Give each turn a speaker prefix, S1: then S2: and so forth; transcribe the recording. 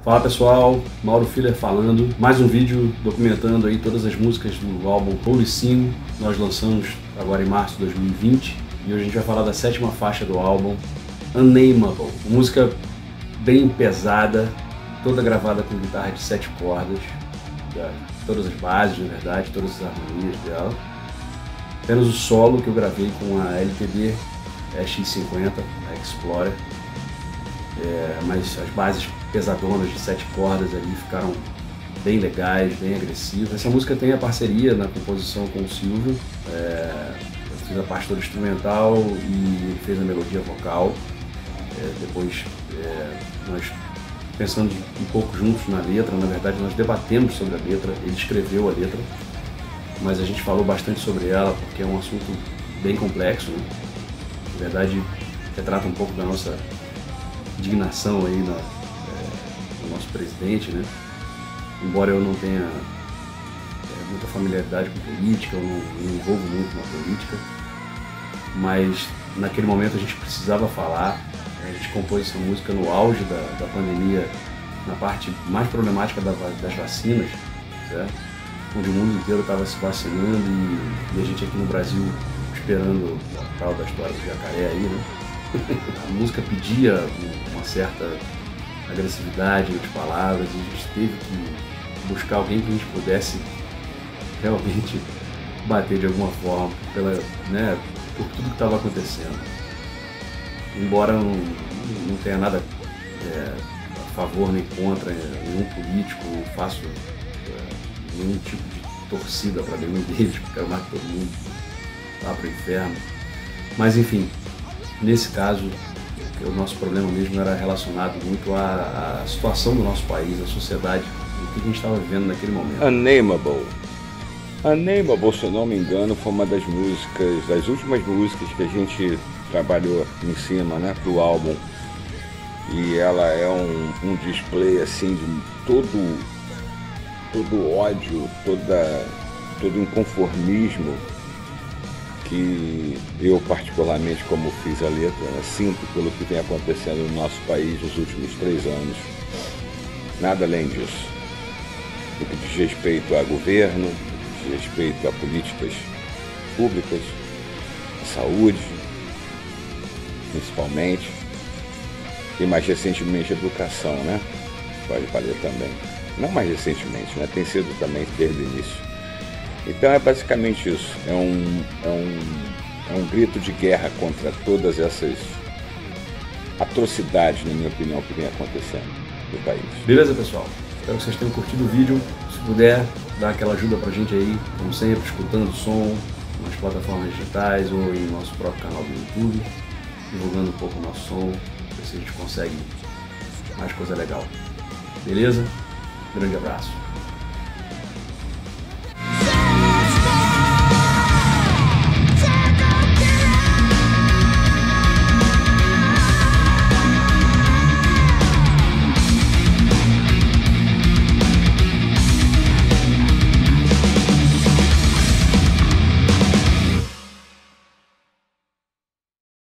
S1: Fala pessoal, Mauro Filler falando, mais um vídeo documentando aí todas as músicas do álbum Holy Sin. Nós lançamos agora em março de 2020 e hoje a gente vai falar da 7ª faixa do álbum, Unnameable. Música bem pesada, toda gravada com guitarra de 7 cordas, todas as bases na verdade, todas as harmonias dela. Apenas o solo que eu gravei com a LTD X50, a Explorer. Mas as bases pesadonas de 7 cordas ali ficaram bem legais, bem agressivas. Essa música tem a parceria na composição com o Silvio. Eu fiz a parte toda instrumental e ele fez a melodia vocal. Depois nós pensamos um pouco juntos na letra, na verdade nós debatemos sobre a letra, ele escreveu a letra, mas a gente falou bastante sobre ela porque é um assunto bem complexo, né? Na verdade retrata um pouco da nossa indignação aí do nosso presidente, né? Embora eu não tenha muita familiaridade com política, eu não me envolvo muito na política, mas naquele momento a gente precisava falar. A gente compôs essa música no auge da pandemia, na parte mais problemática das vacinas, certo? Onde o mundo inteiro estava se vacinando e a gente aqui no Brasil esperando a tal da história do jacaré aí, né? A música pedia uma certa agressividade nas palavras e a gente teve que buscar alguém que a gente pudesse realmente bater de alguma forma por tudo que estava acontecendo. Embora eu não tenha nada a favor nem contra nenhum político, não faço nenhum tipo de torcida para nenhum deles, porque quero mais que todo mundo vá para o inferno. Mas enfim, nesse caso, o nosso problema mesmo era relacionado muito à situação do nosso país, à sociedade, o que a gente estava vivendo naquele momento.
S2: Unnameable, se eu não me engano, foi uma das últimas músicas que a gente trabalhou em cima, né, pro álbum. E ela é um display assim de todo ódio, todo inconformismo que eu particularmente, como fiz a letra, sinto pelo que vem acontecendo no nosso país nos últimos 3 anos. Nada além disso. No que diz respeito a governo, diz respeito a políticas públicas, a saúde, principalmente, e mais recentemente a educação, né? Pode valer também. Não mais recentemente, né? Tem sido também desde o início. Então é basicamente isso. É um grito de guerra contra todas essas atrocidades, na minha opinião, que vem acontecendo no país.
S1: Beleza, pessoal? Espero que vocês tenham curtido o vídeo. Se puder, dá aquela ajuda pra gente aí, como sempre, escutando o som nas plataformas digitais ou em nosso próprio canal do YouTube, divulgando um pouco o nosso som, ver se a gente consegue mais coisa legal. Beleza? Grande abraço.